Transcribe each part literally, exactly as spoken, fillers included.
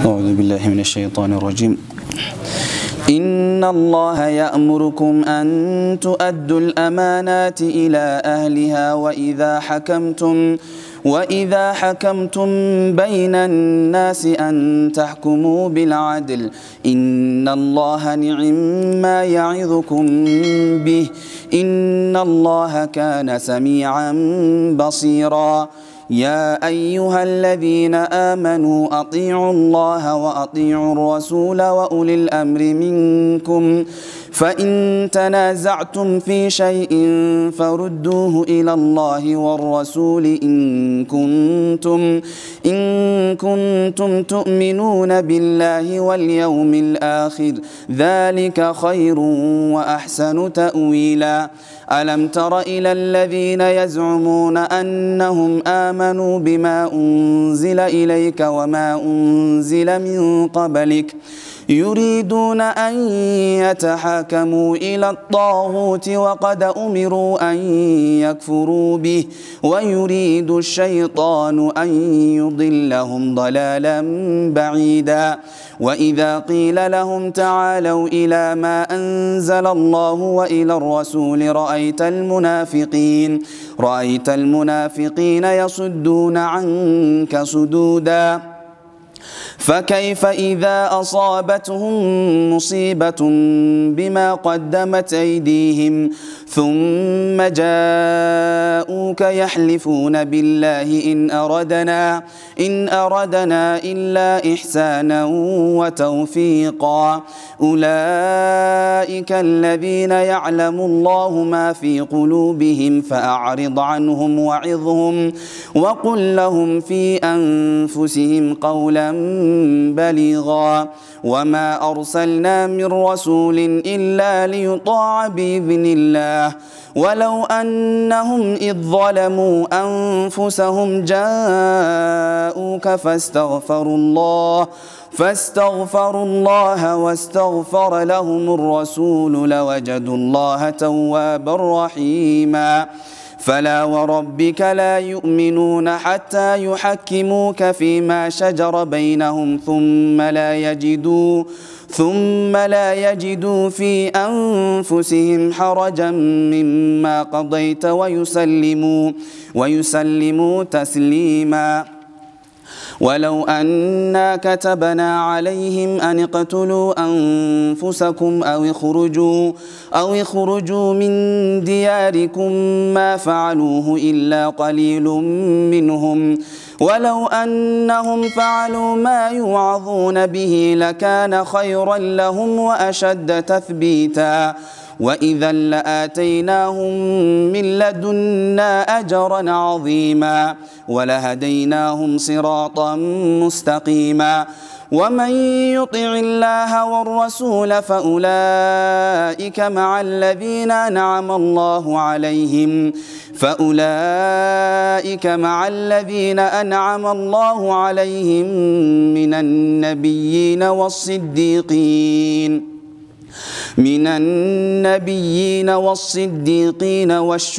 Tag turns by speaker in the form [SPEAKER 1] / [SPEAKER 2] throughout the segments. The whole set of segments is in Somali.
[SPEAKER 1] أعوذ بالله من الشيطان الرجيم. إن الله يأمركم أن تؤدوا الأمانات إلى أهلها وإذا حكمتم وإذا حكمتم بين الناس أن تحكموا بالعدل إن الله نعم ما يعظكم به إن الله كان سميعا بصيرا. يا أيها الذين آمنوا أطيعوا الله وأطيعوا الرسول وأولي الأمر منكم فإن تنازعتم في شيء فردوه إلى الله والرسول إن كنتم إن كنتم تؤمنون بالله واليوم الآخر ذلك خير وأحسن تأويلا. ألم تر إلى الذين يزعمون أنهم آمنوا بما أنزل إليك وما أنزل من قبلك يريدون أن يتحاكموا إلى الطاغوت وقد أمروا أن يكفروا به ويريد الشيطان أن يضلهم ضلالا بعيدا. وإذا قيل لهم تعالوا إلى ما أنزل الله وإلى الرسول رأيت المنافقين رأيت المنافقين يصدون عنك صدودا. فكيف إذا أصابتهم مصيبة بما قدمت أيديهم ثم جاءوك يحلفون بالله إن أردنا إن أردنا إلا إحسانا وتوفيقا أولئك الذين يعلم الله ما في قلوبهم فأعرض عنهم وعظهم وقل لهم في أنفسهم قولا بليغا. وما أرسلنا من رسول إلا ليطاع بإذن الله ولو أنهم إذ ظلموا أنفسهم جاءوك فاستغفروا الله فاستغفروا الله واستغفر لهم الرسول لوجدوا الله توابا رحيما. فلا وربك لا يؤمنون حتى يحكموك فيما شجر بينهم ثم لا يجدوا ثم لا يجدوا في أنفسهم حرجا مما قضيت ويسلموا ويسلموا تسليما. ولو أنا كتبنا عليهم أن اقتلوا أنفسكم أو اخرجوا أو اخرجوا من دياركم ما فعلوه إلا قليل منهم ولو أنهم فعلوا ما يوعظون به لكان خيرا لهم وأشد تثبيتا. وإذا لآتيناهم من لدنا أجرا عظيما ولهديناهم صراطا مستقيما. ومن يطع الله والرسول فأولئك مع الذين أنعم الله عليهم فأولئك مع الذين أنعم الله عليهم من النبيين والصديقين من النبيين والصديقين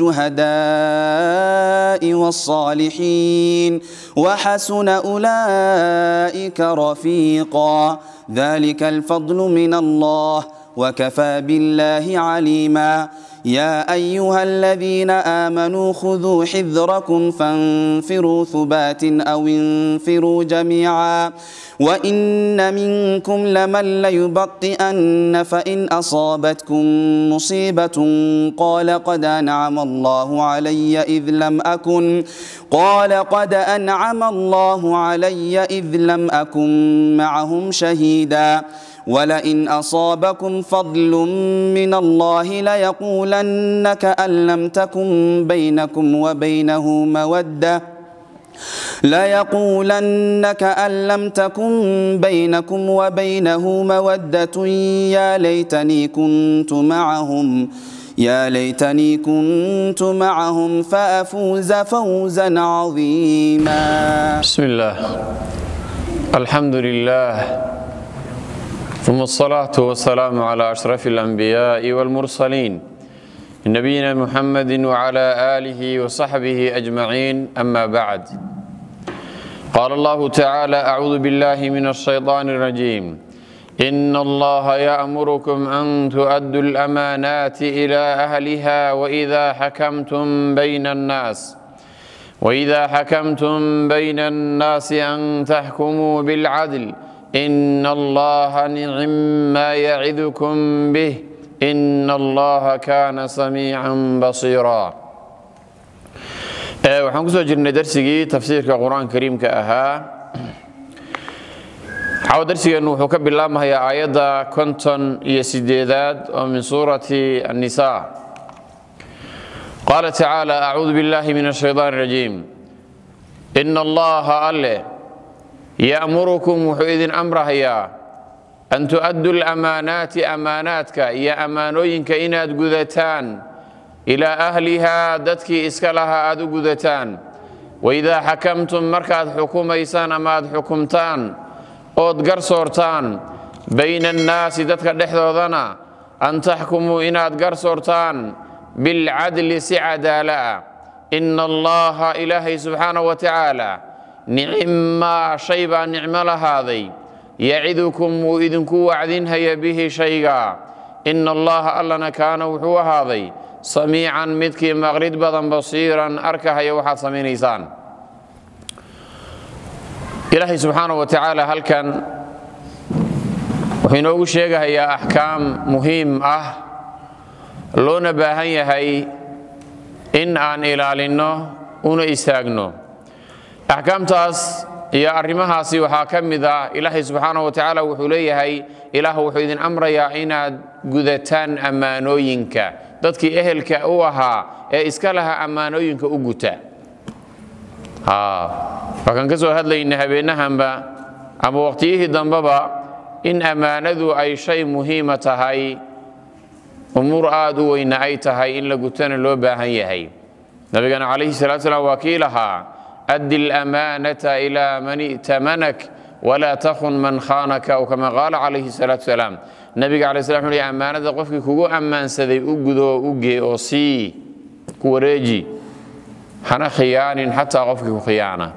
[SPEAKER 1] والشهداء والصالحين وحسن أولئك رفيقا. ذلك الفضل من الله وكفى بالله عليما. يا أيها الذين آمنوا خذوا حذركم فانفروا ثبات أو انفروا جميعا وإن منكم لمن ليبطئن فإن أصابتكم مصيبة قال قد أنعم الله علي إذ لم أكن قال قد أنعم الله علي إذ لم أكن معهم شهيدا. ولئن أصابكم فضل من الله ليقولن كأن لم تكن بينكم وبينه مودة ليقولن كأن لم تكن بينكم وبينه مودة يا ليتني كنت معهم يا ليتني كنت معهم فأفوز فوزا عظيما.
[SPEAKER 2] بسم الله الحمد لله ثم الصلاة والسلام على أشرف الأنبياء والمرسلين نبينا محمد وعلى آله وصحبه أجمعين. أما بعد قال الله تعالى أعوذ بالله من الشيطان الرجيم إن الله يأمركم أن تؤدوا الأمانات إلى أهلها وإذا حكمتم بين الناس وإذا حكمتم بين الناس أن تحكموا بالعدل إن الله نعم ما يعظكم به إن الله كان سميعا بصيرا. waxaan ku soo jirnay darsigii tafsiirka quraanka kariimka ahaa. xaw darsigeenu wuxuu ka bilaabmayaa aayadda konton iyo sideedaad oo min suurati an-nisaa. qaala tacaala acuudu billahi min ashaytaani rajiim ina allaha alle ya'murukum wuxuu idin amrahayaa an tu'addu al-amaanaati amaanaadka iyo amaanooyinka inaad gudataan ilaa ahlihaa dadkii iska lahaa aad u gudataan waidaa xakamtum markaad xukumaysaan ama aad xukumtaan ood garsoortaan bayna annaasi dadka dhexdoodana an taxkumuu inaad garsoortaan bilcadli si cadaala ah ina allaha ilaahay subxaanahu wa tacaala nicmaa shay baa nicmo lahaaday yacidukum wuu idinku wacdinhaya bihi shayga ina allaha allana kaana wuxuu ahaaday samiican midkii maqlid badan basiiran arkahaya waxaad samaynaysaan. ilaahay subxaanahu wa tacaala halkan wuxuu inoogu sheegahayaa axkaam muhiim ah loona baahan yahay in aan ilaalinno una istaagno. axkaamtaas iyo arrimahaasi waxaa ka mid ah ilaahay subxaanahu wa tacaala wuxuu leeyahay ilaah wuxuu idin amrayaa inaad gudataan ammaanooyinka dadkii ehelka u ahaa ee iska lahaa ammaanooyinka u guta. waxaan ka soo hadlaynay habeenahanba ama waqtiyihii dambeba in ammaanadu ay shay muhiima tahay umuur aad u weyna ay tahay in la gutana loo baahan yahay. nabigana calayhi salaatu salaam waa kii lahaa addi alamaanata ilaa man i'tamanak walaa takhun man khaanaka aw kama qaala calayhi salaatu salaam. nabiga calayhi salaam wuxuu leeyahay ammaanada qofkii kugu ammaansaday u gudo u gee oo sii ku wareeji hana khiyaanin xataa qofkii ku khiyaana.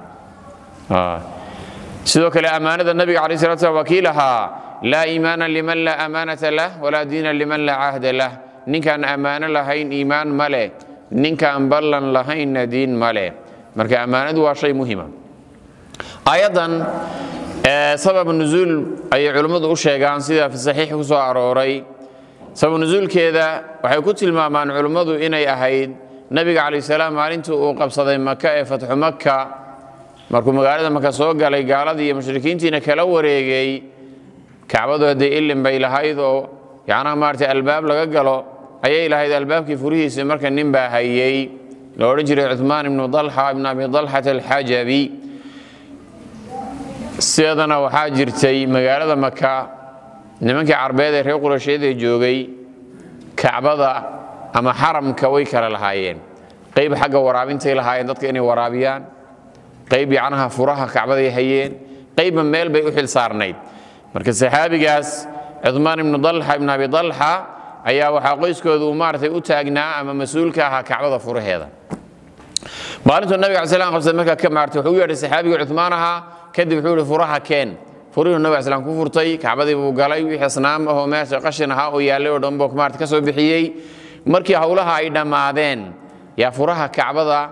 [SPEAKER 2] sidoo kale ammaanada nabiga calayhi salaatu salaam waa kii lahaa laa iimaana liman laa amaanata lah walaa diina liman laa cahda lah. ninkaan ammaano lahayn iimaan ma leh, ninkaan ballan lahaynna diin ma leh. marka ammaanadu waa shay muhiima. aayaddan sabab nuzuul ayay culimmadu u sheegaan sida fi saxiix ku soo arooray. sabab nuzuulkeeda waxay ku tilmaamaan culimmadu inay ahayd nabiga calayhi salaam maalintii uu qabsaday maka ee fatxu maka markuu magaalada maka soo galay gaaladii iyo mushrikiintiina kala wareegay. kacbadu haddee ilin bay lahayd oo yacnaha maaragtay albaab laga galo ayay lahayd. albaabkii furihiisa marka nin baa hayey la odhan jiray cuthmaan ibnu dalxa ibn abi dalxata alxajabi. sidana waxaa jirtay magaalada maka nimankii carbeed ee reer quraysheed ee joogay kacbada ama xaramka way kala lahaayeen. qayb xagga waraabintay lahaayeen dadka inay waraabiyaan, qayb yacnaha furaha kacbaday hayeen, qaybba meel bay u xil saarnayd. marka saxaabigaas cuthmaan ibnu dalxa ibn abi dalxa ayaa waxaa qoyskooda uu maaragtay u taagnaa ama mas-uulka ahaa kacbada furaheeda. maalintuu nabiga calayi salaam qabsaday markaa ka maartay wuxuu u yeedhay saxaabiga cuthmaan ahaa. kadib wuxuu yihi furaha keen. furihuu nabiga salaam ku furtay, kacbadii buu galay, wixii asnaam ahoo meesha qashin ahaa oo yaallay oo dhan buu maarata ka soo bixiyey. markii howlaha ay dhammaadeen yaa furaha kacbada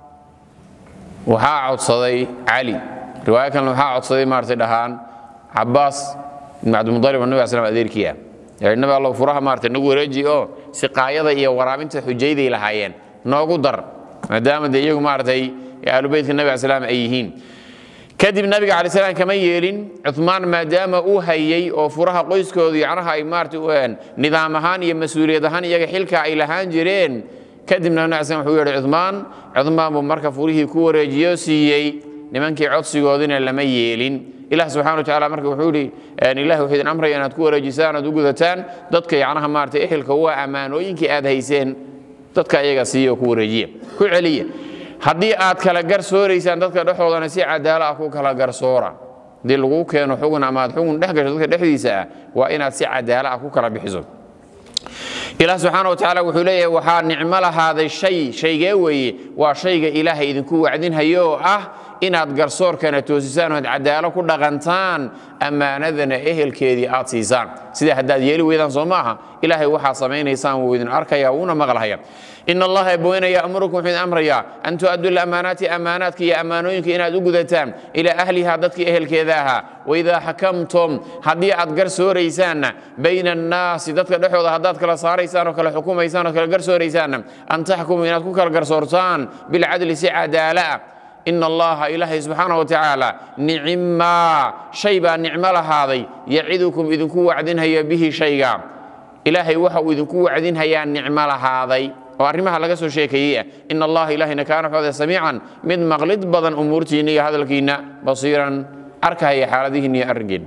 [SPEAKER 2] waxaa codsaday cali. riwaayo kalena waxaa codsaday maaragtay dhahaan cabbaas ibn cabdilmudalib oo nabiga salaam adeerkii ah. nabi allow furaha maaragtay nagu wareeji oo siqaayada iyo waraabinta xujayday lahaayeen noogu dar maadaama dee iyagu maaragtay aalubeydka nabiga salaam ay yihiin. kadib nabiga calayhi salaam kama yeelin cuthmaan maadaama uu hayey oo furaha qoyskoodu yacnaha ay maaragtay nidaam ahaan iyo mas-uuliyad ahaan iyaga xilka ay lahaan jireen. kadibna nabiga salaam wuxuu yeedhay cuthmaan. cuthmaan buu marka furihii ku wareejiyo siiyey. nimankii codsigoodina lama yeelin. ilaah subxana wa tacaala marka wuxuu yidhi ilahi wuxuu idin amraya inaad ku wareejisaan oad u gudataan dadka yacnaha maaragtay ehelka waa ammaanooyinkii aad hayseen dadka iyaga siiya oo ku wareejiya ku celiya. haddii aad kala garsooraysaan dadka dhexoodana si cadaalo ah ku kala garsoora. haddii lagu keeno xugun ama aad xugun dhex gasho dadka dhexdiisa ah waa inaad si cadaalo ah ku kala bixiso. ilaah subxaana wa tacaala wuxuu leeyahay waxaa nicmo lahaaday shay shaygee weeye waa shayga ilaahay idinku wacdinhayo oo ah inaad garsoorkana toosisaan oo cadaalad ku dhaqantaan ammaanadana ehelkeedii aad siisaan sida haddaad yeeli weydaan soo maaha ilaahay waxaa samaynaysaan wuu idin arkaya wuuna maqlahaya إن الله يبوين يأمركم حين أمر يا أن تؤدوا الأمانات أماناتك يا أمانوينك إن أدقدتان إلى أهلها ضدك أهل كذاها وإذا حكمتم هدي أدقر سوريسان بين الناس ضدك دحوض هداتك لصاريسان وكلا حكومة يسان وكلا قر سوريسان أن تحكموا إن أدكوك القر سورتان بالعدل سعادة لا إن الله إلهي سبحانه وتعالى نعم شيبا نعم هذا يعدكم إذن كو وعدين هيا به شيئا إلهي وحو إذن كو وعدين هيا نعم هذا وأرمها لك سو شيكية إن الله إلهنا كان حوذا سميعا من مغلد بدن أمورتيني هذا الكينا بصيرا أركها يا حالذهني أرجل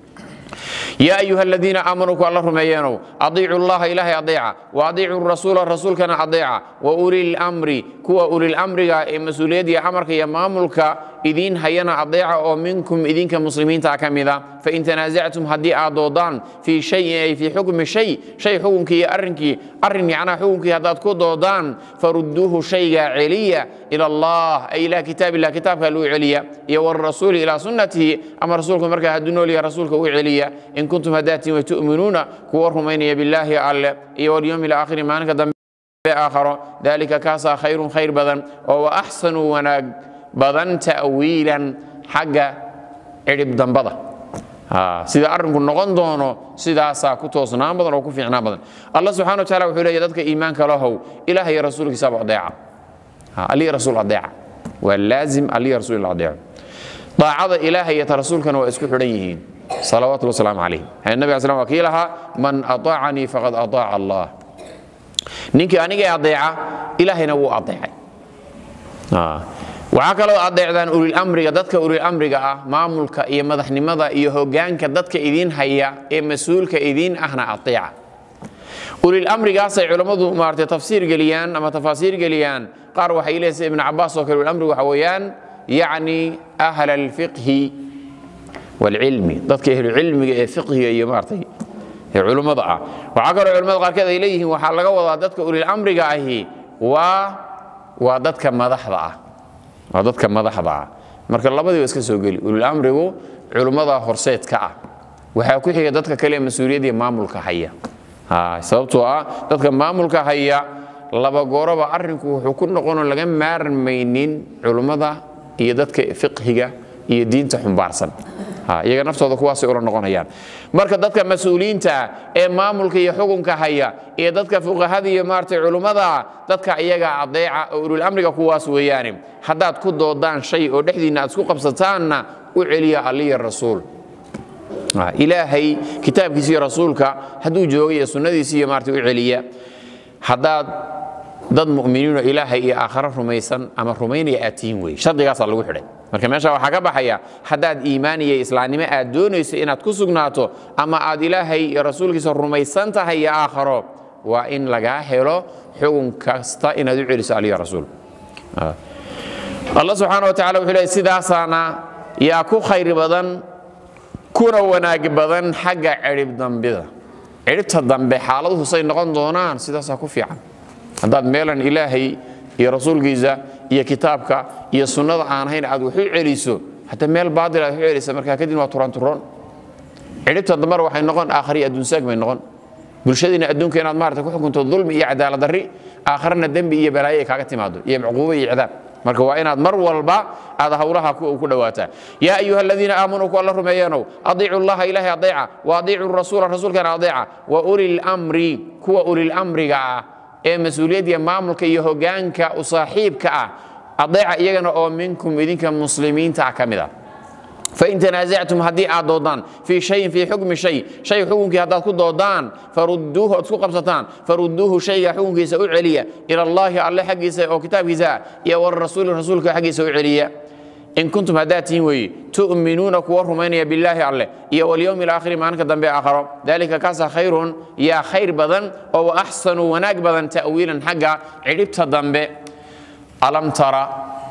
[SPEAKER 2] يا أيها الذين آمنوا الله رميانو أضيعوا الله إلهي أضيعا وأضيعوا الرسول الرسول كان أضيعا وأولي الأمر كوا أولي الأمر مسؤولية يا أمرك يا ماملك إذين هينا أضيعا ومنكم إذين كمسلمين تعكمذا فإن تنازعتم هدي أضودان في شيء أي في حكم شيء شيء حكمك يا أرنكي أرني أنا حكمك هذا كودودان فردوه شيء عليا إلى الله أي إلى كتاب الله كتابك له عليا يا والرسول إلى سنته أما رسولكم مركا هدنوا لي رسولك عليا إن كنتم هداتي وتؤمنون كورهم أين بالله الله واليوم الآخر ما أنك دم آخر ذلك كاسا خير خير بدن وهو أحسن وناق بدن تأويلا حق عرب دنبضة آه سيدا أرنكم نغن دونو سيدا ساكتوس نامضا وكفي عنابضا الله سبحانه وتعالى وحوله يددك إيمانك له إلهي رسولك سابع ضيعة آه علي رسول الضيعة واللازم علي رسول الضيعة طاعة إلهي يترسولك وإسكو حريهين صلوات الله وسلام عليه النبي عليه الصلاة والسلام وكيلها من أطاعني فقد أطاع الله نينك أنيك أطيع إلهي نو أطيع آه وعاكلو أطيعدان أولي الأمر ددك أولي الأمر مامولك إيه مدحني مدى إيه هوغانك ددك إذين هيا إيه مسؤولك إذين أهنا أطيع أولي الأمر قاسي علماء مارتي تفسير قليان أما تفاسير قليان قاروا حيليس ابن عباس وكل الأمر وحويان يعني أهل الفقه والعلم ضدك أهل العلم فقه يا مارتي علماء ضاع وعقل علماء قال كذا إليه وحلقة وضع ضدك أولي الأمر قاهي و وضدك مدح ضاع وضدك مدح ضاع مرك الله بدي بس كسوقلي أولي الأمر هو علماء ضاع خرسيت كع وحكوا حاجة ضدك كلمة مسؤولية دي مامولك حيا ها سببتها ضدك مامولك حيا لبا جوربا أرنكو حكون نقولون لجم مارمينين علماء ضاع هي ضدك فقهية هي دين تحم بارسن ها يجا نفسه ذا كواسي أورا نقول هيان مركز ضدك مسؤولين تا مامولك يحكم كهيا إيه ضدك فوق هذه مارت علماء ضدك يجا عضيعة أولو الأمر كواس ويانم حداد كود ضدان شيء ودحدي الناس كوكب ستانا وعليا علي الرسول ها إلهي كتاب كسي رسولك هدو جوية سنة سي مارت وعليا حداد ضد مؤمنين إلهي آخر رميسان أما رميني آتين وي شرط قاصر لو حري marka meesha waxa ka baxaya hadaad iimaan iyo islaamnimo aad doonayso inaad ku sugnaato ama aad ilaahay iyo rasuulkiisa rumaysan tahay ya aakhiro waa in laga helo xukun kasta inaad u celiso aliya rasuul Allah subhanahu wa ta'ala wuxuu leeyahay sidaasana yaa ku khayr badan kuna wanaag badan xagga cirib dambida ciribta dambe xaaladuhu say noqon doonaan sidaas ku fiican hadaad meelan ilaahay iyo rasuulkiisa iyo kitaabka iyo sunnada aan ahayn aad wuxuu celiso hatta meel baadil aad celiso marka kadib waa turan turan ciribta damar waxay noqon aakhiri adduun saag may noqon bulshadina adduunka inaad maarta ku xukunto dulmi iyo cadaalad darri aakhirna dambi iyo balaayo kaaga timaado iyo cuquubo iyo cidaab marka waa inaad mar walba aad hawlaha ku ku dhawaataa yaa ayuha alladina aamanu ku allah rumeeyano adiicu allaha ilahi adiica wa adiicu rasuula rasuulkana adiica wa ulil amri kuwa ulil amriga ee mas'uuliyadda maamulka iyo hogaanka u saaxiibka ah adeeca iyagana oo minkum idinka muslimiinta kamida fa in tanaaza'tum hadii aad doodaan fi shay fi hukmi shay shay hukunki hadaad ku doodaan farudduhu isku qabsataan farudduhu shayga hukunkiisa u celiya ila allah alla xaqiisa oo kitaabkiisa iyo war rasuul rasuulka xaqiisa u celiya in kuntum hadatiin way tu'minuuna kuwa rumaynaya billahi alle iyo wal yawmil aakhir maanka dambe aakhiro dalika kaasa khayrun ya khayr badan oo ahsanu wanaag badan ta'wiilan haga ciribta dambe alam tara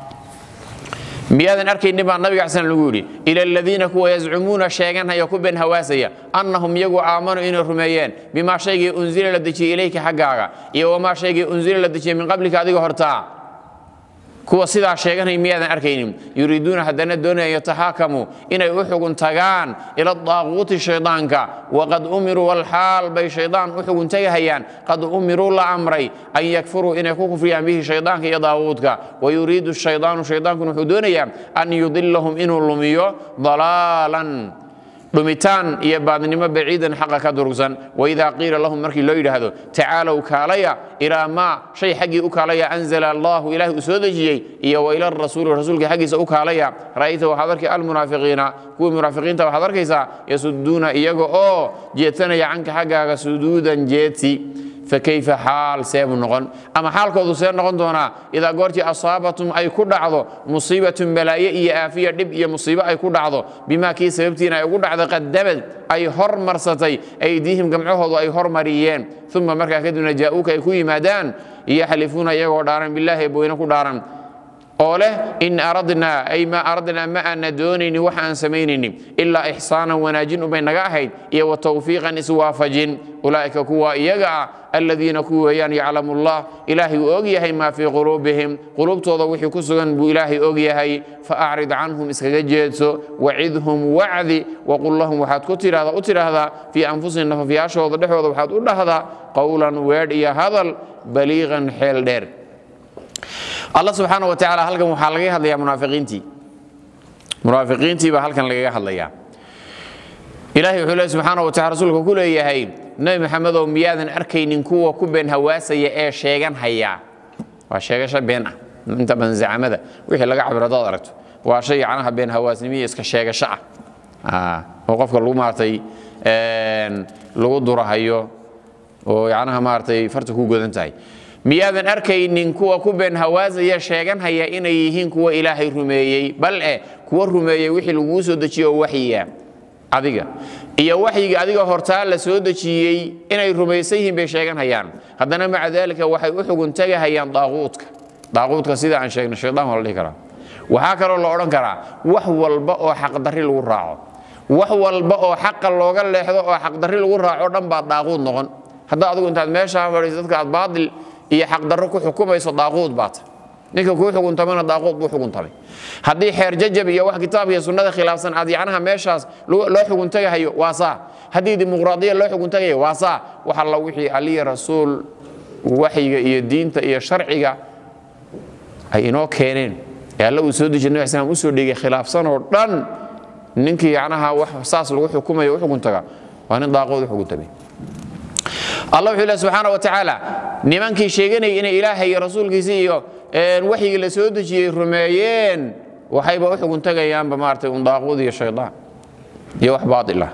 [SPEAKER 2] miyadan arkayni baa nabiga xasan lagu yiri ila alladina kuwa yaz'umuna shaygan haya ku ben hawaasaya annahum yagu aamanu in rumeeyeen bima shaygi unzila la dajiye ilayka hagaaga iyo wama shaygi unzila la dajiye min qablika adiga hortaa kuwa sidaa sheeganay miyaadan arkaynin yuriiduuna haddana doonaya yataxaakamu inay u xugun tagaan ila daaquuti shaydaanka waqad umiruu walxaal bay shaydaan u xugun tagahayaan qad umiruu la amray an yakfuruu inay ku kufriyaan bihi shaydaanka iyo daaquudka wayuriidu shaydaanu shaydaankuna wuxuu doonayaa an yudilahum inuu lumiyo dalaalan dhumitaan iyo baadnimo baciidan xaqa ka durugsan waidaa qiila lahum markii loo yidhaahdo tacaalow kaalaya ilaa maa shay xaggii u kaalaya anzala allahu ilaahi uu soo dejiyey iyo wa ila rasuuli rasuulka xaggiisa u kaalaya ra'ayta waxaad arkay almunaafiqiina kuwii munaafiqiinta waxaad arkaysaa yasuduuna iyaga oo jeedsanaya canka xaggaaga suduudan jeedsi فكيف حال سيب نقن أما حال كودو سيب نقن دونا إذا قرتي أصابتم أي كل عضو مصيبة بلايا إيه آفية دب إيه مصيبة أي كل عضو بما كي سببتين أي كل عضو قدمت أي هر مرستي أيديهم جمعوه أي هر مريين ثم مركا كدنا جاءوك أي كوي مادان يحلفون يقول دارا بالله يبوينكو دارا قوله إن أردنا أي ما أردنا ما أن دونني وحا سمينني إلا إحسانا وناجن بين نجاحين إيه وتوفيقا إسوافجين أولئك كوا يجع الذين كوا يعني يعلم الله إلهي أوجيه ما في قلوبهم قلوب توضوح كسرا بإلهي أوجيه فأعرض عنهم إسكجيتسو وعذهم وعذي وقل لهم وحد كتر هذا أتر هذا في أنفسهم في أشهر ضحوا وحد أقول هذا قولا ويرد هذا بليغا حيل دير الله سبحانه وتعالى هل كان حلقي هذا يا منافقينتي منافقينتي بهل كان لقي هذا يا إلهي وحده سبحانه وتعالى رسولك كل يهين نبي محمد وميادن أركين كوا كبن هواسة يا شيئا هيا وشيئا شبينا أنت من زعمة ويح لقى عبر ضارت وشيء عنها بين هواس نميز كشيئا شع آه وقفك اللو مارتي لو دورة هيو ويعنها مارتي فرتكو جودنتاي miyaadan arkaynin kuwa ku been hawaasaya sheeganaya inay yihiin kuwa ilaahay rumeeyay bal ee kuwa rumeeyay wixii lagu soo dajiyo waxiya adiga iyo waxiga adiga hortaa la soo dajiyay inay rumeeysan yihiin bay sheeganayaan haddana ma cadaalka waxay u xugun tagayaan daaquudka daaquudka sida aan sheegnay shaydaan wala dhihi kara waxa kale oo la oran karaa wax walba oo xaq darri lagu raaco wax walba oo xaq looga leexdo oo xaq darri lagu raaco dhan baa daaquud noqon hadda adigu intaad meesha fadhiiso dadka aad baadil iyo xaq darro ku xukumayso daaquud baata ninka ku xukuntamana daaquud buu xukuntamay haddii xeer jajab iyo wax kitaab iyo sunnada khilaafsan aad yacnaha meeshaas loo xukun tagahayo waa saa haddii dimuqraadiya loo xukun tagayo waa saa waxa la wixii aliya rasuul waxyiga iyo diinta iyo sharciga ay inoo keeneen ee alla uu soo dejiyay nabi sallallahu alayhi wasallam u soo dhigay khilaafsan oo dhan ninkii yacnaha wax saas lagu xukumayo u xukun taga waa nin daaquud xukun tagay الله سبحانه وتعالى نمانكي شيغاني إن إلهي رسول كيسيو وحي لسود جي رميين وحيبا وحكم تغيان بمارتي ونضاقود يا الشيطان يا وح باطل الله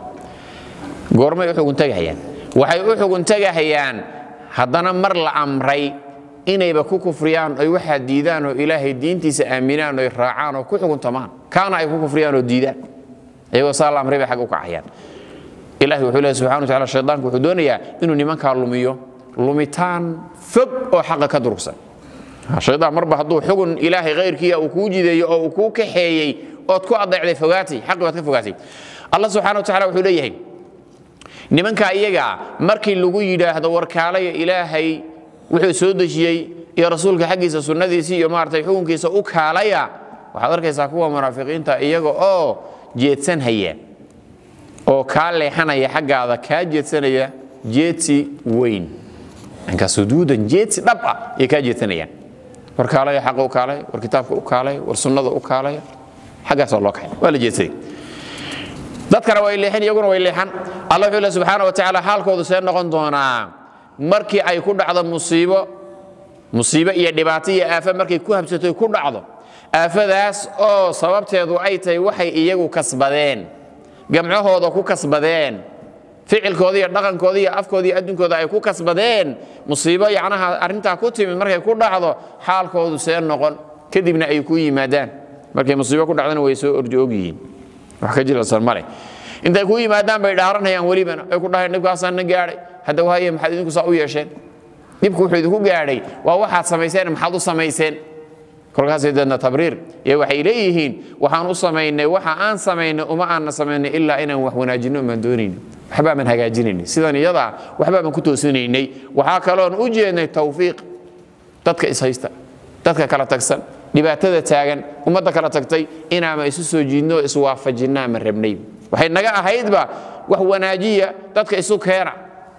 [SPEAKER 2] قرمي وحكم تغيان وحي وحكم تغيان هدانا مر الأمري إن يبكو كفريان أي واحد ديدان وإلهي دين تيس آمنان ويراعان وكو حكم تمام كان أي كفريان وديدان أيوة صار الأمري بحقوك أحيان إلهي وحده سبحانه وتعالى الشيطان وحدونيا إنه نمان كارلوميو لوميتان فق أو حق كدرسة الشيطان مربع هدو حقن إلهي غير كي أو كوجي ذي أو كوك حيي أو تكو أضيع ذي فقاتي حق وتك فقاتي الله سبحانه وتعالى وحديه نمان كأيجا مركي اللجوي ده هذا وركالي إلهي وحده سود شيء يا رسولك حقي سنة ذي سي يمارتي حقن كيس أوك عليا وحضر كيس أكوا مرافقين تا إيجا أو جيتسن هي oo ka leexanaya xaggaada ka jeedsanaya jeedsi weyn anka suduudan jeedsi dhab ah ee ka jeedsanayaan war kaalay xaq u kaalay war kitaabka u kaalay war sunnada u kaalay xaggaas loo kaalay wala jeedsay dadkana way leexan iyaguna way leexan Allah subhanahu wa ta'ala halkoodu soo noqon doonaa markii ay ku dhacdo musiibo musiibo iyo dhibaato iyo aafa markay ku habsato ku dhacdo aafadaas oo sababteedu ay tahay waxay iyagu kasbadeen جمعهooda ku kasbadeen ficilkoodii iyo dhaqankoodii iyo afkoodii adduunkooda ay ku kasbadeen musiibo yacnaha arinta ku timid markay ku dhacdo xaalkoodu seen noqon kadibna ay ku yimaadaan markay musiibo ku dhacdana way soo orjoogyihiin wax ka jilasan male intay ku yimaadaan bay dhaaranayaan walibana ay ku dhahay nibkaasaan na gaaray hadda waayay maxaad idinku saa u yeesheen dibku wuxuu idinku gaaray waa waxaad samayseen maxaad u samayseen kolkaas idana tabriir iyo waxay leeyihiin waxaan u sameeynay waxa aan sameeynay uma aan sameeynay illa inaan wax wanaajino ma doonayno waxba man hagaajinayno sidan iyada waxba man ku toosinaynay waxa kale oo u jeednay tawfiiq dadka is haysta dadka kala tagsan dhibaatada taagan ummadda kala tagtay inaama isu soo jiidno iswaafajinaa ma rabnay waxay naga ahaydba wax wanaajiya dadka isu keena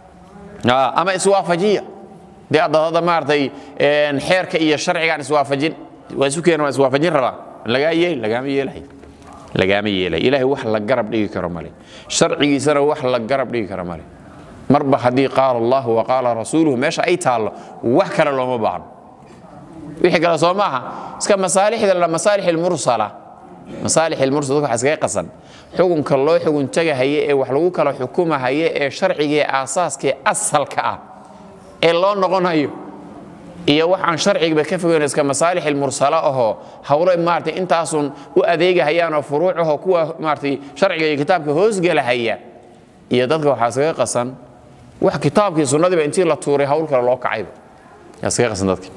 [SPEAKER 2] ama iswaafajiya dee adada maartay een xeerka iyo sharciga iswaafajin waa isu keena iswaafajin raba laga yeel laga yeelay laga yeelay ilaahi wax la garab dhigi karo male sharcigiisana wax la garab dhigi karo male marba hadii qaal Allah wa qaala rasuuluhu meesha ay taalo wax kale looma baahan wixii kala soo maaha iska masaalixda la masaalix mursala masaalix mursala waxa iska qasan xukunka loo xugun tagahaye ee wax lagu kala xukumahaye ee sharciga aasaaska asalka ah ee loo noqonayo iyo waxaan sharciga ka fogeyn iska masaalix mursala oo hawlo maartay intaasun u adeegahayaan oo furuucaha kuwa maartay sharciga iyo kitaabka hoos galahaya iyo dadka waxa iska qasan wax kitaabkii sunnada intii la tuuray hawl kale loo kacay iska qasan dadka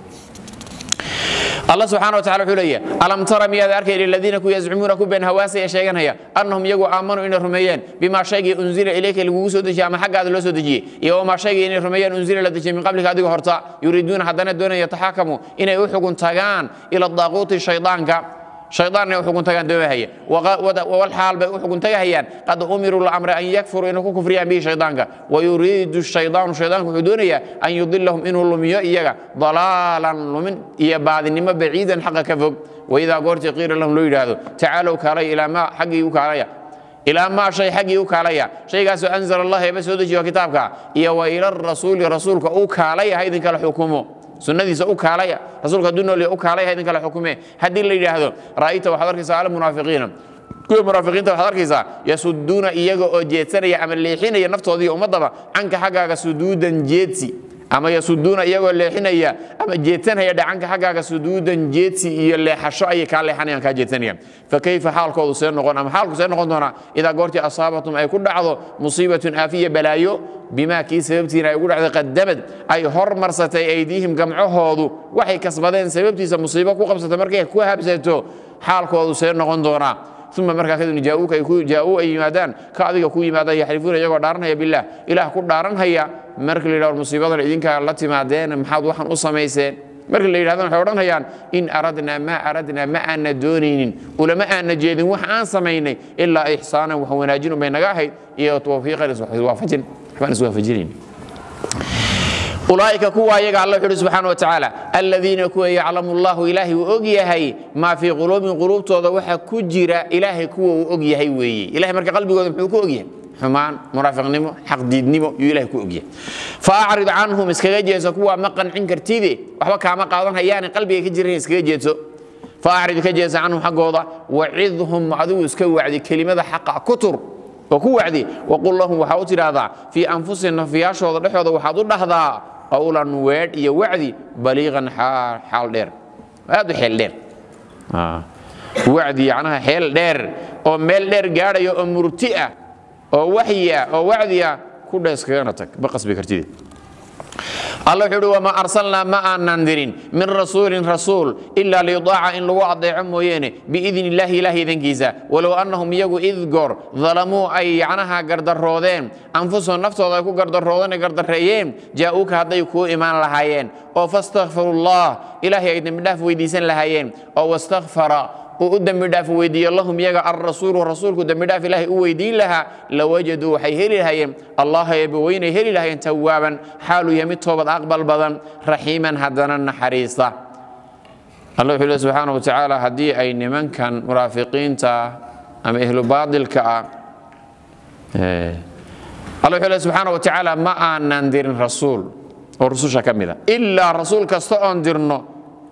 [SPEAKER 2] الله سبحانه وتعالى حليه ألم ترى مياد أركي للذين كو يزعمون كو بين هواسي شيئا هيا أنهم يقوا آمنوا إن الرميان بما شيء أنزل إليك لغوسو دجي أما حق هذا لوسو دجي يوم ما شيء إن الرميان أنزل لدجي من قبلك هذه هرطاء يريدون حدنا دون يتحاكموا إن يوحقون تغان إلى الضاغوت الشيطان كا شيطان يوحقون تغان دوه هيا والحال بيوحقون تغيان قد أمروا الأمر أن يكفروا إنه كفريا به شيطان كا ويريد الشيطان الشيطان كحدونيا أن يضلهم إنه لم يأيغا ضلالا لمن بعد إنما بعيدا حق كفوق وإذا قلت قيل لهم لو يرادوا تعالوا كالي إلى ما حقي وكالي إلى ما شيء حقي وكالي شيء قاسوا أنزل الله بس ودجي وكتابك إيا وإلى الرسول رسولك وكالي هيدا كالحكومه سنتيسا او كاليا رسولك دونو لي او كاليا هيدن كلا حكومه هدي لا يراهدو رايت وحضرك سال المنافقين كل المنافقين وحضرك يسدون ايغا او جيتسنيا اما ليخينيا نفتودي امدبا عنك حقاغا سدودن جيتسي اما يسدون ايغا ليخينيا اما جيتسنيا دعنك حقاغا سدودن جيتسي iyo leexasho ay ka leexanayaan ka jeetanayaan fakayfa xaalkoodu soo noqon ama xaalku soo noqon doona ida goorti asaabatum ay ku dhacdo musiibatun afiya balaayo bima kii sababtiina ay ugu dhacday qadamad ay hormarsatay aydiihim gamcahoodu waxay kasbadeen sababtiisa musiibo ku qabsatay markay ku habsato xaalkoodu soo noqon doona ثم marka kadib jaawuka ay ku jaawu ay yimaadaan ka adiga ku yimaada yaxrifuuna iyagoo dhaaranaya billah ilaah ku dhaaranaya marka la yiraahdo musiibada idinka la timaadeen maxaad waxan u sameyseen marka la yiraahdo waxay oranayaan in aradna ma aradna ma aan dooninin ulama aan jeedin wax aan sameynay illa ihsaana wa wanaajin baynaga ahayd iyo tawfiiqan iswaafajin waxaan iswaafajinin أولئك كوا يجعل الله سبحانه وتعالى الذين كوا يعلم الله إلهي وأجيهي ما في قلوب قلوب توضح كجرا إلهي كوا وأجيهي وي إلهي مرك قلبي قدم حكوا أجيه حمان مرافق نمو حق ديد نمو إلهي كوا أجيه فأعرض عنهم إسكاجي كوا مقن عنكر تيبي وحبك ما قاضن هيان قلبي كجرين إسكاجي فأعرض كجيز عنهم حق وضع وعظهم عدو إسكوا وعدي كلمة حق كتر وكوا وعدي وقل لهم وحاوتي هذا في أنفسهم في عشرة لحظة وحاضر هذا قولا وعد يا وعدي بليغا حال حال دير هذا حال دير اه وعدي عنها حال دير او ميل دير غارايو او مرتئه او وحيا او وعديا كودس كانتك بقص بكرتيدي الله يقول وما أرسلنا ما ننذرين من رسول رسول إلا ليطاع إن لو أضيع موينه بإذن الله إله إذن جيزا ولو أنهم يجوا إذ جر ظلموا أي عنها قرد الروضين أنفسهم نفسهم يكون قرد الروضين قرد الريين جاءوك هذا يكون إيمان لهايين أو فاستغفر الله إلهي إذن بدافع ويديسن لهايين أو استغفر وقدم بدافع ويدي اللهم يجا الرسول والرسول قدم بدافع الله ويدي لها لوجدوا حيهري لهايين الله يبوين يهري لهايين توابا حاله يمت توبة أقبل بدن رحيما هدنا حريصا الله يقول سبحانه وتعالى هدي أي من كان مرافقين تا أم أهل باطل كا الله يقول سبحانه وتعالى ما ننذر الرسول والرسول كاملة إلا رسول كستو أنذرنا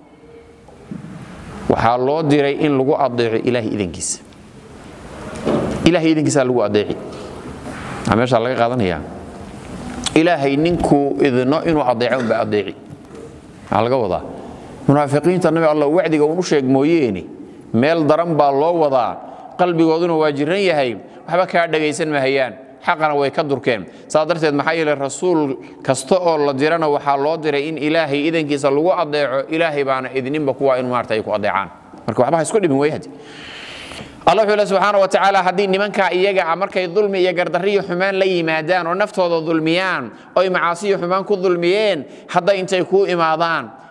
[SPEAKER 2] waxaa loo diray in lagu adeeco ilaahi idinkiisa ilaahi idinkiisa lagu adeeci ameesha laga qaadanaya ilaahi ninku idino inuu adeeco ba adeeci laga wadaa munaafiqiinta nabi allah wacdiga uu sheeg mooyeeni meel daran baa loo wadaa qalbigooduna waa jiran yahay waxba ka dhageysan ma hayaan حقنا ويكدر كام صادرت المحايل الرسول كستو الله ديرنا وحالو ديري إن إلهي إذن كيس لو أضيع إلهي بانا إذن بكوا إن مارتا يكو أضيعان مركو حبها يسكت من ويهدي الله سبحانه وتعالى هدين من كا إيجا عمرك الظلم يجر دري حمان لي مادان ونفط هذا ظلميان أي معاصي حمان كل ظلميين حتى أنت يكون إمادان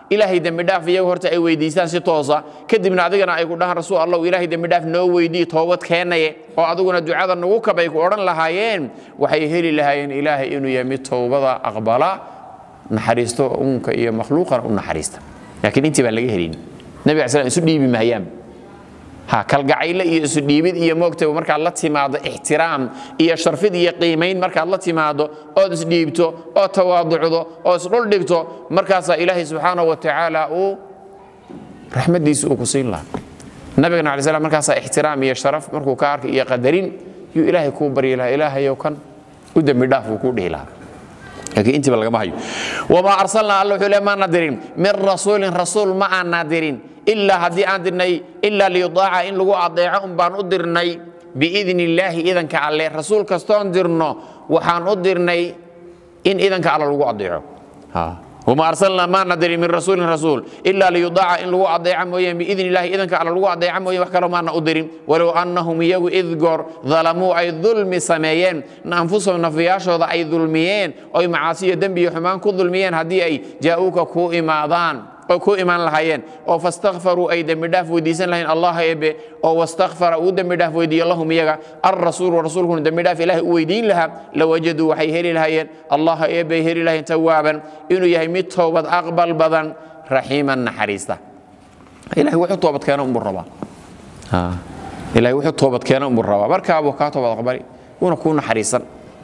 [SPEAKER 2] ilaahay dambi dhaaf iyagu horta ay weydiistaan si toosa kadibna adigana ay ku dhahan rasuul allah ilaahay dambi dhaaf noo weydii toobad keenaye oo adiguna ducada nagu kabay ku oran lahaayeen waxay heli lahaayeen ilaahay inuu yahay mid toobada aqbala naxariisto unka iyo makhluuqan u naxariista laakiin intii baan laga helin nabi sallallahu alayhi wasallam isu dhiibi mahayaan ha kalgacayl iyo isu dhiibid iyo moogtay marka la timaado ixtiraam iyo sharfid iyo qiimeyn marka la timaado oo is dhiibto oo tawaaducdo oo is dhul dhigto markaas ilaahay subhanahu wa ta'ala uu rahmadiisu ku siin lahaa nabigana alayhi salaam markaas ixtiraam iyo sharaf markuu ka arkay iyo qadarin yu ilaahay ku bari lahaa ilaahay oo kan u dambi dhaaf ku dhihi lahaa laakiin intii laga ma hayo wama arsalna allahu ilaa nadirin min rasuulin rasuul ma aan nadirin إلا هذي عندنا إلا ليضاع إن لقوا أضيع أم بان أدرني بإذن الله إذن كعلى رسول كستان درنا وحان أدرني إن إذن كعلى لقوا أضيع ها وما أرسلنا ما ندري من رسول رسول إلا ليضاع إن لقوا أضيع مويا بإذن الله إذن كعلى لقوا أضيع مويا وحكروا ما نأدرين ولو أنهم يجوا إذكر ظلموا أي ظلم سمايين أنفسهم نفياش هذا أي ظلميين أي معاصي دنبي حمان كل ظلميين هذه أي جاءوك كو إماضان أو كو إيمان لهايين أو فاستغفروا أي دم داف وديسن لهين الله يبي أو واستغفر أو دم داف ودي الله ميجا الرسول ورسولكم دم داف إله ويدين لها لوجدوا وحي هري لهايين الله يبي هري لهين توابا إنه يهمت توبة أقبل بدن رحيما نحريستا إله وحي توبة كان أم الربا ها إله وحي توبة كان أم الربا بركة أبو كاتب أقبلي ونكون حريصا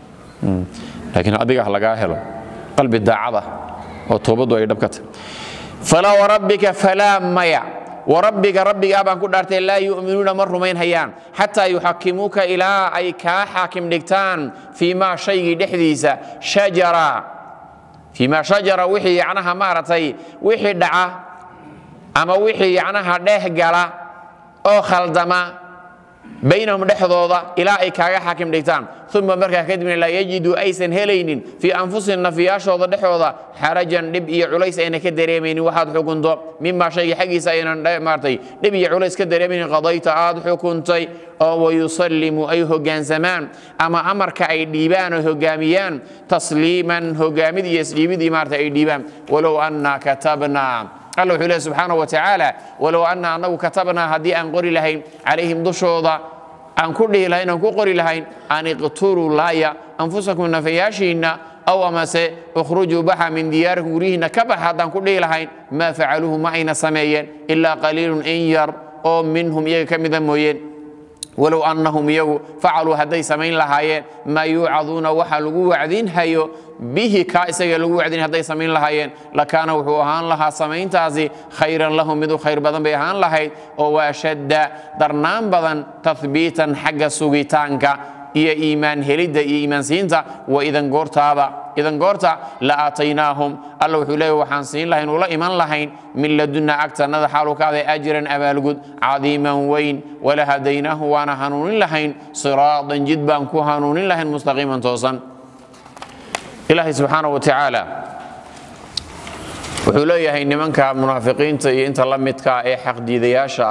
[SPEAKER 2] لكن أبيك على جاهله قلب الداعبة أو توبة ويدبكت فلا وربك فلا ميا وربك ربك أبان كدرت لا يؤمنون مر من هيان حتى يحكموك إلى أي كحاكم دكتان فيما شيء دحديث شجرة فيما شجرة وحي عنها مارتي وحي دعا أما وحي عنها دهجلة أو خلدما بينهم دحضوضة إلى أي كحاكم دكتان ثم مركا كدمن لا يجدوا أيسن هلين في أنفسهم نفياش وضا دحوضا حرجا نبي عليس أين كدريمين واحد حكنتو مما شيء حقي سأينا مارتي نبي عليس كدريمين قضيت عاد حكنتي أو يسلم أي هجان زمان أما أمر كأي ديبان هجاميان تسليما هجامد يسليم دي مارتي أي ديبان ولو أننا كتبنا الله حليه سبحانه وتعالى ولو أننا أنه كتبنا هدي أن قري لهم عليهم دشوضا أن كل لهين أن كقري لهين أن يقتلوا لايا أنفسكم نفياشين أو ما سأخرجوا بها من دياركم ريهن كبح أن كل لهين ما فعلوه معين سمايا إلا قليل إن ير أو منهم يكمذا موين ولو أنهم يو فعلوا هدي سمين لهايين ما يوعظون وحلقوا وعدين هيو به كائسة لقوا وعدين هدي سمين لهايين لكان وحوهان لها سمين تازي خيرا لهم مدو خير بدن بيهان لهاي وأشد درنام بدن تثبيتا حق سوغيتانك إيا إيمان هليد إيا إيمان سينتا وإذا قرت هذا إذا قرت لآتيناهم الله وحليه وحانسين لهين ولا إيمان لهين من لدنا أكثر نذا حالك هذا أجرا أبالقد عظيما وين ولا هديناه وانا هنون لهين صراطا جدبا كو هنون لهين مستقيما توصا إلهي سبحانه وتعالى وحليه هين منك منافقين تي انت لمتك اي حق ديدياشا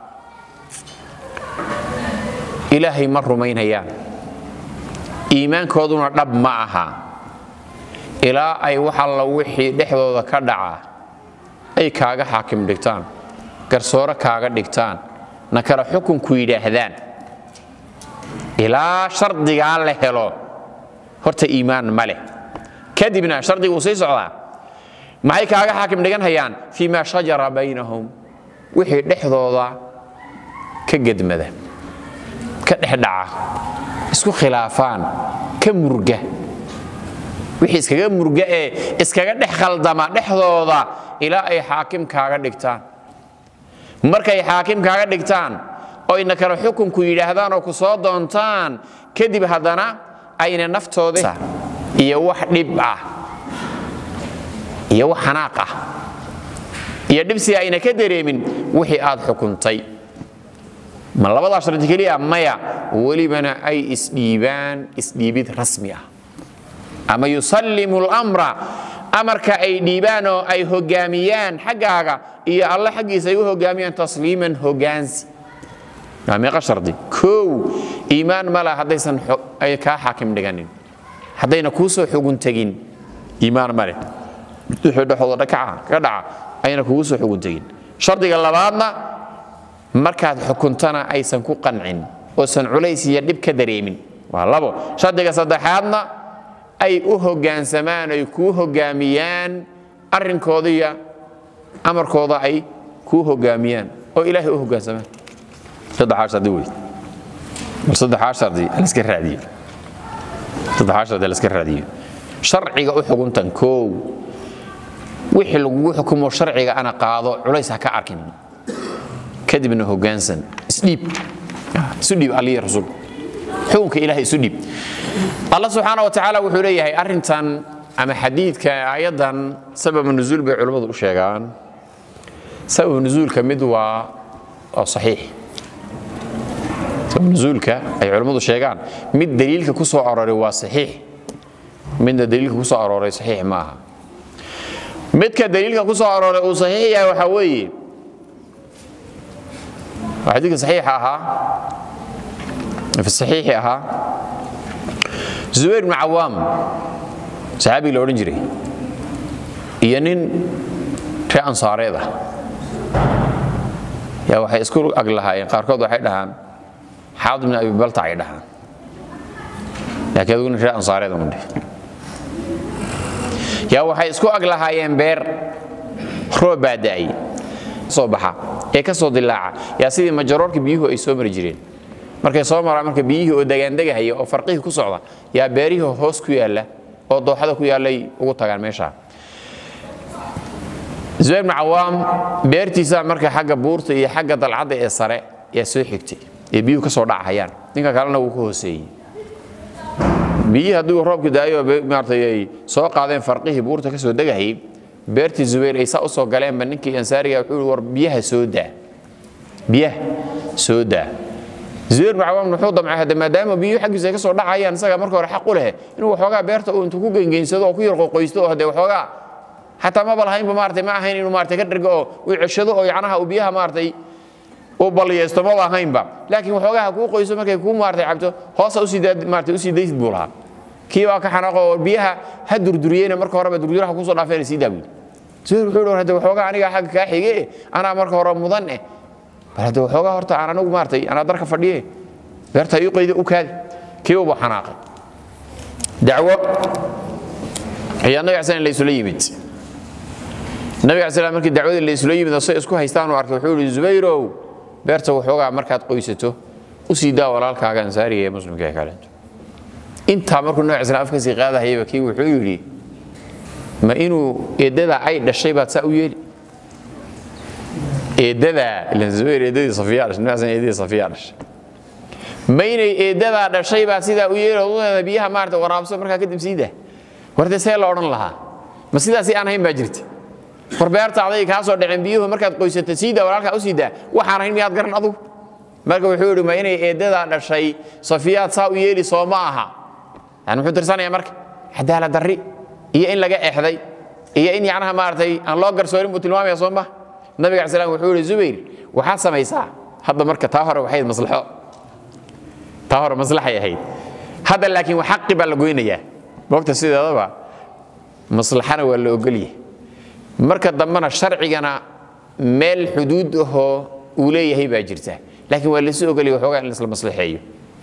[SPEAKER 2] إلهي مر مين هيان إيمان كودنا رب معها إلى أي وحلا وحي دحضو كدعا أي كاغا حاكم دكتان كرسورة كاغا دكتان نكر حكم كويدا هذان إلى شرط دقال لهلو هرت إيمان ماله كذبنا شرط وسيس علا معي كاغا حاكم دكان هيان فيما شجر بينهم وحي دحضو كقد مذا كدحدعا اسكو خلافان كمرجه wixii iskaga murga ee iskaga dhex khaldama dhexdooda ila ay xaakim kaaga dhigtaan markay xaakim kaaga dhigtaan oo ina kala xukunku yiraahdaan oo ku soo doontaan kadib hadana ayna naftooda iyo wax dhib ah iyo wax xanaaq ah iyo dhibsi ayna ka dareemin wixii aad xukuntay ma labada sharti kaliya maya walibana ay isdhiibaan isdhiibid rasmi ah أما يسلم الأمر أمرك أي ديبانو أي هجاميان حقاقا إيا الله حقي سيوه هجاميان تسليما هجانسي نعم يقشر دي كو إيمان ملا حديثا أي كا حاكم دقانين حدينا كوسو حقون تقين إيمان ملا يحدو حضر كعا كدعا ayna kugu soo xugun tagin shardiga labaadna markaad xukuntana aysan ku qancin oo san culays iyo dib ka dareemin waa labo shardiga saddexaadna ay u hoggaansamaan ay ku hoggaamiyaan arrinkooda iyo amarkooda ay ku hoggaamiyaan oo ilaahay u hoggaansamaan saddexaad shardi weey bal saddexaad shardi la iska raadiyo saddexaad shardi la iska raadiyo sharciga u xukuntan koow wixii lagu xukumo sharciga ana qaado culays ha ka arkin kadibna hoggaansan isdhiib isdhiib aliya rasuul xukunka ilaahay isdhiib Allah subhanahu wa ta'ala wuxuu leeyahay arintan ama xadiidka aayadan sabab nuzuul bay culimadu u sheegaan sabab nuzuulka mid waa oo saxiix sabab nuzuulka ay culimadu sheegaan mid daliilka ku soo aroray waa saxiix mid daliilka ku soo aroray saxiix ma aha midka daliilka ku soo aroray uu saxiix yahay waxa weeye xadiidka saxiix aha في الصحيح أها زبير بن عوام صحابي لو رنجري ينين في أنصار هذا يا واحد يذكر أقلها ينقاركود واحد دهان حاضر من أبي بلطع يدهان لكن يقولون في أنصار هذا مني يا واحد يذكر أقلها ينبر خروج بعدي صباحا يكسر دلاعة يا سيدي مجرورك بيهو يسوم رجرين markay soo maraan marka biyihii oo dagaandagahay oo farqihi ku socda yaa beerihi hoos ku yaala oo dooxada ku yaalay ugu tagaan meesha Zubayr ibn Awam beertiisa marka xagga buurta iyo xagga dalcada ee sare yaa soo xigtay ee biyuhu ka soo dhacayaan ninka kalena uu ku hooseeyay biyihi haduu roobku daayo maartay soo qaadeen farqihi buurta ka soo dagahay beertii Zubayr ay saa u soo galeen ba ninkii ansaariga wuxuu war biyaha soo daa biyaha soo daa زبير بن عوام wuxuu damcay hada maadaama biyo xaqiisa ka soo dhacayaan isaga marka hore xaq u leh inuu waxoogaa beerta uu intuu ku gengeynsado oo ku yar qoqoysto oo hada waxoogaa hatta ma balahayn maartay ma ahayn inuu maartay ka dhirgo oo uu cishado oo yacnaha uu biyaha maartay oo baliyeesto ma lahayn ba laakiin waxoogaa ku qoyso markay ku maartay cabto hoos u sidaad maartay u sidaysid buulaha kii waa ka xanaaqo oo biyaha ha durduriyeen marka hore ba durduraha ku soo dhaafeen si daabid Zubayr wuxuu hada waxoogaa aniga xaq ka xigay ana marka hore mudan eh هذا وحوجا هرتا أنا نقول مارتي أنا درك فرديه هرتا يقيد أوكاد كيو بحناقة دعوة هي النبي عليه السلام اللي سليمت النبي عليه السلام مركي دعوة اللي سليمت الصيء اسكو هيستان وعرف حول الزبيرو بيرتا وحوجا مركات قيسته وسيدا ولا الكاغان ساري مسلم كي كلام أنت عمرك النبي عليه السلام أفكسي قاعدة هي بكي وحولي ما إنه يددا عيد الشيء بتسويه eedada ilan Zubayr eedadii Safiyaarish naasan eedadii Safiyaarish meeyay eedada dhashay baa sida u yeeray biyaha maarta waraabso marka kadib siida warta see la oran lahaa ma sidaas aan ahayn baa jirtay farbeerta aday ka soo dhicin biyuhu markaad qoysato siida walaalka u siida waxaan ahayn miyaad garan adigu marka wuxuu yiri ma inay eedada dhashay Safiyaad saa u yeeli soo ma aha aan wuxuu tirsanayaa marka cadaalad darri iyo in laga eexday iyo in yacnaha maartay aan loo garsoorin buu tilmaamayaa soo ma النبي عليه السلام وحول الزبير وحاسة ميسا هذا مركة طاهرة وحيد مصلحة طاهرة مصلحة يا هيد هذا لكن وحق بلغوين إياه وقت السيدة هذا مصلحة ولا أقوليه مركة ضمنا الشرعي أنا مال حدوده وليه هي باجرته لكن ولا سوق اللي وحوق عن المصلحية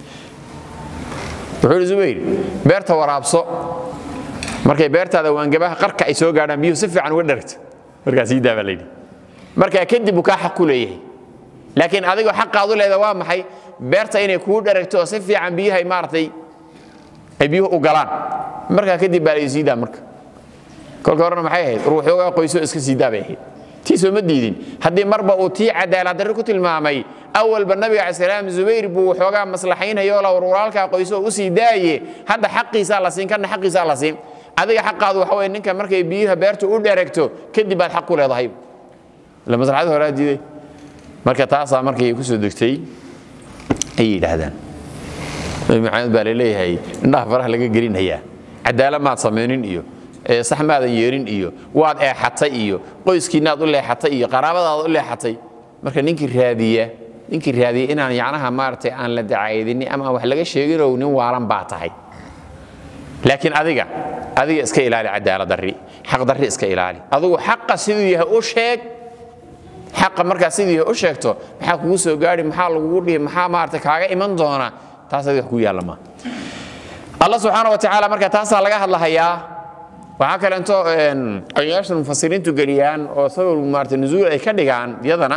[SPEAKER 2] وحول الزبير بيرته ورابصه مركة بيرته هذا وانجبها قرك يسوق على بيه سفي عن ودرت مركة سيدة بليدي marka kadib uu ka xaq u leeyahay laakiin adigu xaqaad u leedahay waa maxay beerta inay ku dharagto si fiican biyaha maartay ay biyuhu u galaan marka kadib baa ay siida marka kolka horena maxay ahayd ruuxooga qoyso iska siida bay ahayd tii soo ma diidin hadii marba uu tii cadaalad darro ku tilmaamay awal ba nabiga sallallahu alayhi Zubayr buu waxooga maslaxaynayo la walaalka qoyso u siidaaye hada xaqiisa la siin kana xaqiisa la siin adiga xaqaadu waxa weey ninka markay biyaha beerta u dharagto kadib baad xaq u leedahay لما زرعت هرادي مركز تاسع مركز يكسر دكتي أي لهذا المعاد بالليل هي إنها فرح لقى جرين هي عدالة ما تصممين إيو صح ما هذا يرين إيو وعد إيه حتى إيو قيس كنا تقول له حتى إيو قرابة تقول له حتى مركز ننكر هذه ننكر هذه إن أنا يعناها مارتي أنا لدعاية إني أما وحلقة شيء ونو وعرم بعتها laakiin adiga adiga iska ilaali cadaalad darri xaq darri iska ilaali adigu xaqa sidii yahay u sheeg xaqa marka sidii yahay u sheegto maxaa kugu soo gaari maxaa lagu dhigi maxaa maartay kaaga iman doona taas adiga ku yaalama Allah subhanahu wa ta'ala marka taas laga hadlahayaa waxa kale inta ayaashan mufassiriintu galiyaan oo sabab maartay nuzuul ay ka dhigaan yadana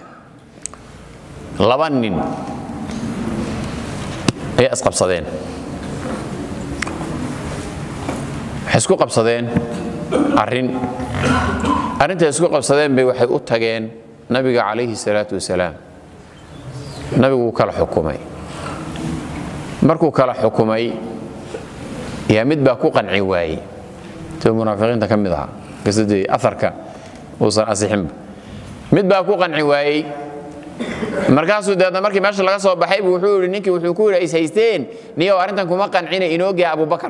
[SPEAKER 2] laba nin ay asqabsadeen isku qabsadeen arin arinta isku qabsadeen bay waxay u tageen nabiga kaleeyhi salaatu wasalaam nabigu kala xukumay markuu kala xukumay yaa mid baa ku qanci waayay to munaafiqiinta kamid ah qasadii afarka oo san asixin mid baa ku qanci waayay markaasuu deedna markii meesha laga soo baxay buu wuxuu yiri ninkii wuxuu ku yiri haysteen niyo arintan kuma qancina inooga Abu Bakar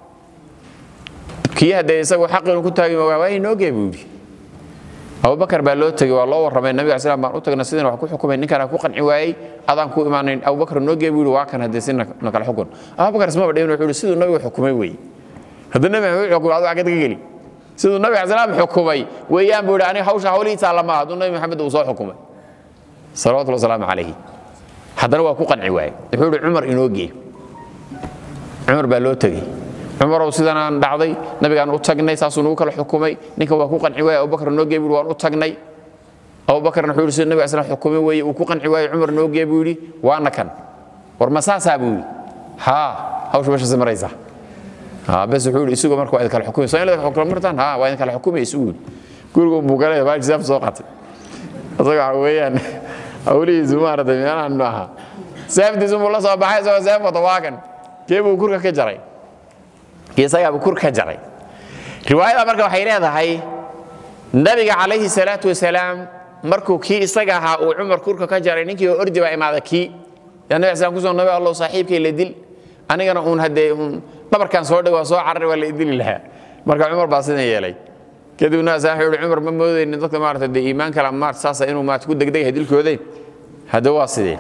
[SPEAKER 2] kii hadda isagu xaqin ku taagay waa inooga buudi Abu Bakar baa loo tagay waa loo waramay nabiga sallallahu alayhi wasallam u tagna sideen wax ku xukumay ninkan ku qanci waayay adaan ku iimaanayn Abu Bakar inooga buudi waa kan hadda sin kala xukun Abu Bakar isma badheyn wuxuu yiri sidoo nabiga xukumay way hadda nabiga wuxuu xukumay adoo agad gali sidoo nabiga sallallahu alayhi wasallam xukumay weeyaan buudi ani hawsha hawliisa lama haduu nabi Maxamed uu soo xukumay sallallahu alayhi wasallam alayhi hadana waa ku qanci waayay wuxuu yiri Umar inooga Umar baa loo tagay Umar oo sidaan dhacday nabiga aan u tagnay saasuu uu kala xukumay ninka waa ku qanci waayay Abu Bakar noo geebi waan u tagnay Abu Bakar wuxuu yiri nabiga aslan xukumay way uu ku qanci waayay Umar noo geebi yiri waana kan war ma saasaabuu ha hawshu meesha samaraysa ha bas wuxuu yiri isugu markuu ay kala xukumay soo inay xukumay martaan ha waa in kala xukumay isugu guriga uu buugalay baa jisaab soo qatay asaga weeyaan awliisu maarada meelaan maaha saafdiisu mulla soo baxay soo saaf wada waagan keebuu kurka ka jaray isaga abu kurka jaray riwaayada marka waxay leedahay nabiga kaleeyhi salaatu wasalaam markuu kii isaga ahaa uu Umar kurka ka jaray ninkii oo ordi baa imaada kii yana isaan ku soo nabi Allah saaxiibkay la dil anigana uun hadee uun dhabarkan soo dhaw soo carray wala idil laha marka Umar baa sideen yeelay kadibna saaxiib Umar ma moodeen dadka maartay iimaan kala maar saasa inuu maad ku degdeg hadilkooday hada waa sideen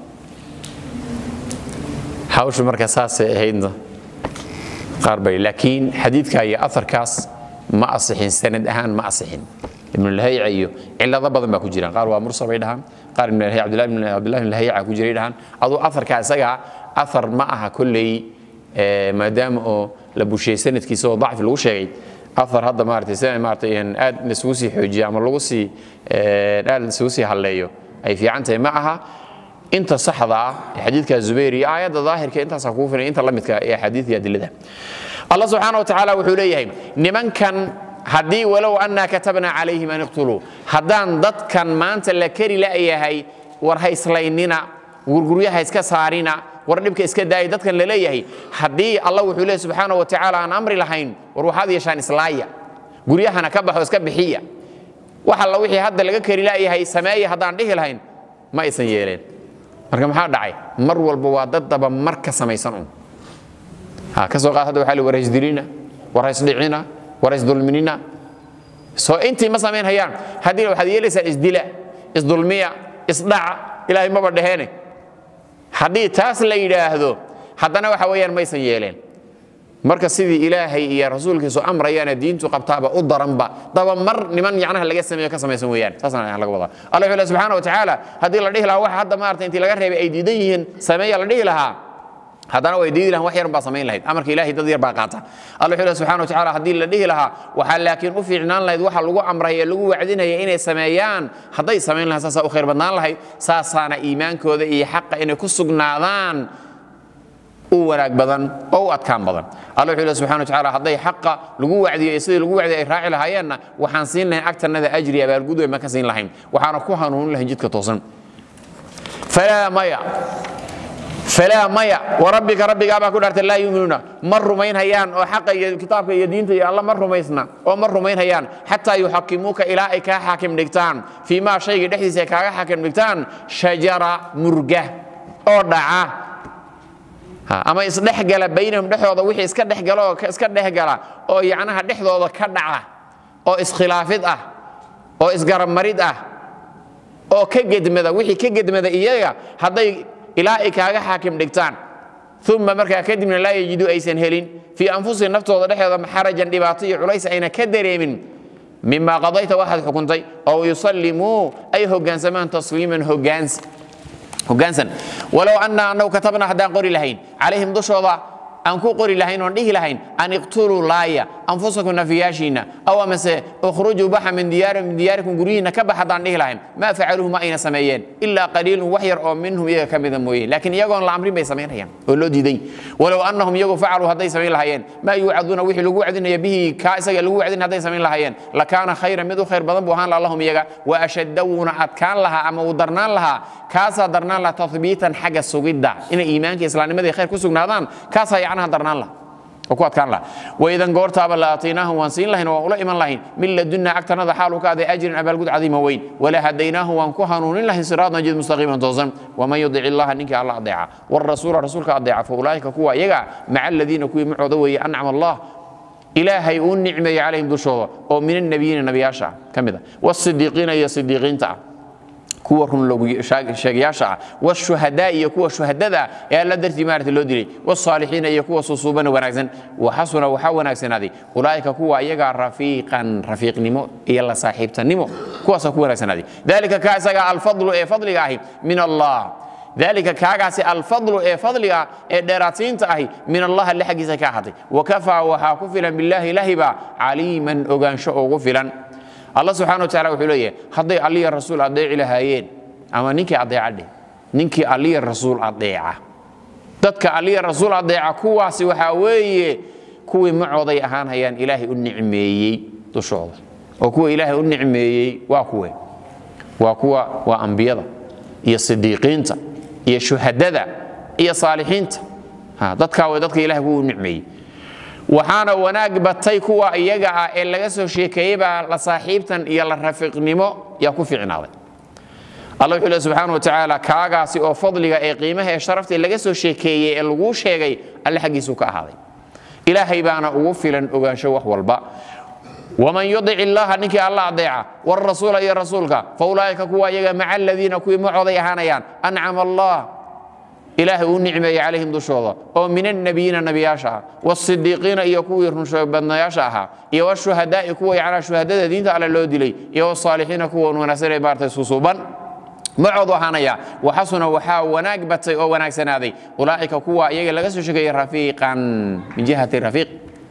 [SPEAKER 2] hawshu marka saasa ahaydna قاربي لكن حديث كاي أثر كاس ما أصحين سند أهان ما أصحين ابن الهيع أيوه إلا ضبط ما كوجرين قالوا مرسل بينهم قال ابن الهيع عبد الله بن عبد الله بن الهيع كوجرين أضو أثر كاس أثر معها كل اه ما دام أو لبوشي سند كيسو ضعف الوشي أثر هذا مارتي سنة مارتي إن آد نسوسي حجي عمل لوسي اه آد نسوسي هالليو أي في عنته معها انت صحضا حديث كالزبيري آيات ظاهر كأنت صفوفنا انت لمتك يا حديث يا دلده الله سبحانه وتعالى وحوليه نمن كان هدي ولو أننا كتبنا عليهم أن يقتلوا هدان ضد كان ما أنت لكري لا إياهي ورهي سليننا ورقريها إسكا سارينا ورنبك إسكا داي ضد كان لليهي هدي الله وحوليه سبحانه وتعالى عن أمر لهين وروح هذه يشان إسلايا قريها نكبح وإسكا بحية وحال وحي هذا لكري لا إياهي سمايا هدان ديه لهين ما يسنيلين marka maxaa dhacay mar walba waa dad daba marka samaysan ha ka soo qaad hada waxa la wareys dilina wareys dhicina wareys dulminina soo intii ma sameyn hayaan hadii waxa yeelaysaa isdila isdulmiya isdhaca ilaahay ma badheene hadii taas la yiraahdo hadana waxa weeyaan ma aysan yeeleen marka sidii ilaahay iyo rasuulkiisu amrayaan diintu qabtaaba u daranba daba mar niman yacnaha laga sameeyo ka sameeysan weeyaan saasana laga wada Allah subhanahu wa ta'ala hadii la dhihi lahaa wax hadda maartay intii laga reebay ay diidan yihiin sameeya la dhihi lahaa hadana way diidi lahayn wax yar baa sameyn lahayd amarka ilaahay dad yar baa qaata Allah subhanahu wa ta'ala hadii la dhihi lahaa waxa laakiin u fiicnaan lahayd waxa lagu amray lagu wacdinaya inay sameeyaan haday sameyn lahaa saasa u khayr badnaan lahayd saasana iimaankooda iyo xaq inay ku sugnaadaan wanaag badan oo adkaan badan Allah subhanahu wa ta'ala haday xaqa lagu wacdiyo sidii lagu wacdiyo ay raaci lahaayeen waxaan siin lahayn agtanada ajri abaal gudo ma ka siin lahayn waxaana ku hanuun lahayn jidka toosan fala maya fala maya warabbika rabbika aba ku dhartay la yuuminuna mar rumayn hayaan oo xaqa iyo kitaabka iyo diinta iyo Allah mar rumaysna oo mar rumayn hayaan hatta yuhakimuka ila ay ka xakim dhigtaan fiima shayga dhexdiisa kaaga xakim dhigtaan shajara murga oo dhaca ama isdhexgala baynahum dhexdooda wixii iska dhexgalo iska dhexgala oo yacnaha dhexdooda ka dhaca oo iskhilaafid ah oo isgarab marid ah oo ka gedmada wixii ka gedmada iyaga haday ilaa ay kaaga xaakim dhigtaan thumma marka kadibna la yajidu aysan helin في أنفسهم نفتوض دحيضا حرجا دباطي عليس أين كدريم مما قضيت واحد حكمتي أو يسلموا أي هجان زمان تسليما هجانس هجانسا ولو أن أنه كتبنا حدا قري لهين عليهم دشوضا أنكو قري لهين ونيه لهين أن يقتلوا لايا أنفسكم نفياشينا أو مسا اخرجوا بحا من ديار من دياركم قرينا كبحا عن نيه لهين ما فعلوه ما أين سميين إلا قليل وحير أو منهم إيه كمذا موين لكن يقولون الأمرين بيسمين هيان ولو دي دي ولو أنهم يقوا فعلوا هذا يسمين لهين ما يوعدون وحي لقوا عدن يبيه كائسا لقوا عدن هذا يسمين لهين لكان خيرا مدو خير بدن بوهان اللهم يقا وأشدون أتكان لها أما ودرنان لها كاسا درنان لها تثبيتا حق السجدة إن إيمانك إسلامي ماذا خير كسوق نادان كاسا يعنها درنان لها وكوات كان له وإذا قرتها بل أعطيناهم وانسين لهن وأولئك من لهن من لدنا أكثر هذا حالك هذا أجر أبل قد عظيم وين ولا هديناه وانكهنون لهن صراطا جد مستقيما توزن ومن يطع الله إنك الله أضيعه والرسول رسولك أضيعه فأولئك كوا يقع مع الذين كوا معذوي أنعم الله إلهي أن نعمة عليهم دشوا ومن النبيين النبي عشا كمذا والصديقين يا صديقين تاع كورهم لو شاقياشا والشهداء يكوا شهداء يا لا درتي مارت لو ديري والصالحين يكوا صوبا وناكسن وحسن وحا وناكسن هذه اولئك كوا ايغا رفيقا رفيق نمو يلا صاحبتا نمو كوا سكوا وناكسن هذه ذلك كاسغا الفضل اي فضلغاهي من الله ذلك كاغاسي الفضل اي فضلغا اي ديراتين تاهي من الله اللي حقيسا كاحتي وكفى وحا كفلا بالله لهبا عليما اوغانشو اوغفلا الله سبحانه وتعالى وحليه هدي علي الرسول أضيع لهايين أما نيكي أضيع عليه نيكي علي الرسول أضيع تدك علي الرسول أضيع كواسي وحاوي كوي معوضي أهان هيان إلهي النعمي تشعر وكوي إلهي النعمي وكوي وكوي وأنبياء يا صديقين يا شهداء يا صالحين ها تدك ودتك إلهي هو النعمي waxaana wanaag batay kuwa iyaga ah ee laga soo sheekeeyay la saaxiibtan iyo la rafiiqnimo yaa ku fiicnaaday Allah subhanahu wa ta'ala kaagaasi oo fadliga ee qiimaha ee sharafta laga soo sheekeeyay ee lagu sheegay alla xaqiisu ka ahaaday ilaahay baana ugu filan ogaansho wax walba ومن يطع الله نك الله أضيعه والرسول يا رسولك فأولئك كوا يجا مع الذين كوا معضي هانيان أنعم الله إلهي النعمة عليهم دشوضا ومن النبيين النبي ياشا والصديقين يكون يرنشوا بدنا ياشاها يا والشهداء يكون على شهداء دين على اللودلي يا والصالحين يكون ونسر بارت سوسوبا معضو هانيا وحسن وحا وناقبت أو وناقسن هذه أولئك كوا يجا لغسو شكي رفيقا من جهة الرفيق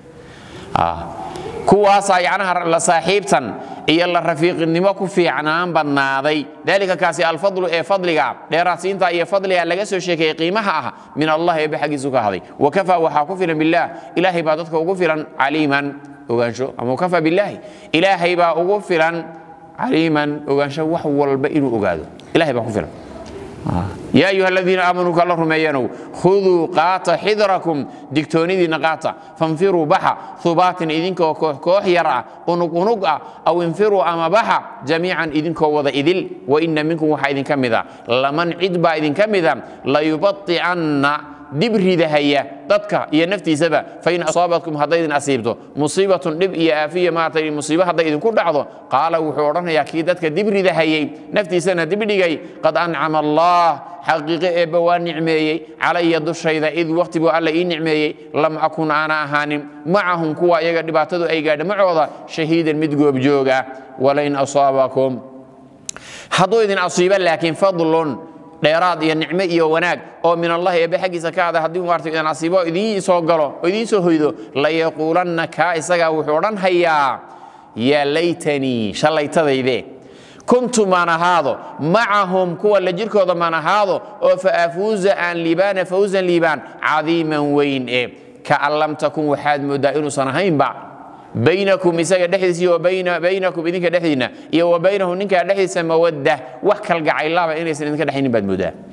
[SPEAKER 2] آه كواسا يعنها لصاحبتا إيا الله رفيق النمو في عنان بناضي ذلك كاسي الفضل إيه فضلك لراسين تا إيه فضلها لغسو شيكي قيمها من الله يبحق زكا هذه وكفى وحا كفلا بالله إلهي بادتك وكفلا عليما وغنشو أما وكفى بالله إلهي با وكفلا عليما وغنشو وحو البئر وغادو إلهي با كفلا يا أيها الذين آمنوا كالله رميانو خذوا قاطع حذركم دكتوني دي نقاطع فانفروا بحا ثبات إذن كوح يرعى ونقنقع أو انفروا أما بحا جميعا إذن كوضا إذل وإن منكم وحا إذن كمذا لمن عدبا إذن كمذا لا يبطئن دبري ذهية ضدك يا نفتي سبا فإن أصابتكم هذين أصيبته مصيبة دب يا آفية ما تري مصيبة هذين كل بعضه قال وحورنا يا كيدتك دبري ذهية نفتي سنة دبري جاي قد أنعم الله حقيقة بوان نعمي علي يدش إذا إذ وقت بو على إيه نعمي لم أكن أنا هانم معهم كوا يقعد بعتدو أي قاعد معوضة شهيدا مدجو بجوجا ولئن أصابكم حضو إذن أصيبا لكن فضل dheeraad iyo nicmo iyo wanaag oo min Allah ee xaqiisa ka ah hadii maartay in asiibo idin soo galo idin soo hoydo la yaquulanna ka isaga wuxuu oran hayaa ya laytani shalaytadayde kuntu man hado macahum kuwa la jirkooda man hado oo faafuza an libana fawzan liban aziman wayn ee ka allam takun waxaad moodaa inuu sanahayn ba بينكم إساق دحيس وبين بينكم إذنك دحينا وبينه إنك دحيس مودة وحكال قاع الله إنه إنك دحين بعد مودة